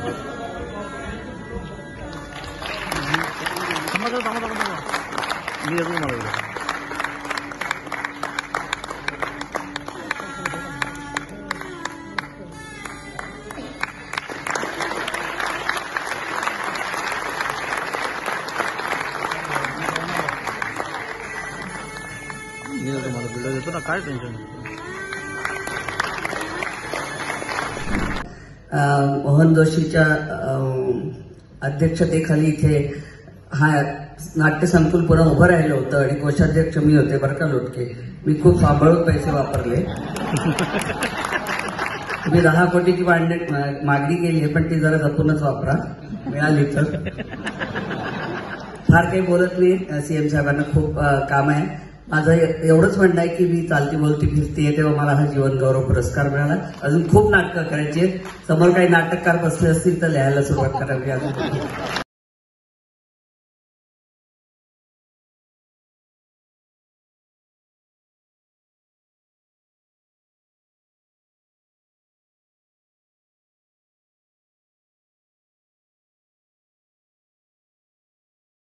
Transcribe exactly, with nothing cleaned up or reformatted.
मी अजून मला मी तुम्हाला व्हिडिओ देतो ना, काय टेन्शन. मोहन जोशीच्या अध्यक्षतेखाली इथे हा नाट्य संकुल पुन्हा उभं राहिलं होतं आणि कोषाध्यक्ष मी होते बरं का लोटके. मी खूप सांभाळून पैसे वापरले. तुम्ही दहा कोटीची मागणी केली आहे, पण ती जरा जपूनच वापरा, मिळाली तर. फार काही बोलत नाही, सीएम साहेबांना खूप काम आहे. माझं एवढंच म्हणणं आहे की मी चालती बोलती फिरते तेव्हा मला हा जीवन गौरव पुरस्कार मिळाला. अजून खूप नाटकं करायची. समोर काही नाटककार बसले असतील तर लिहायला सुरुवात करावी. अजून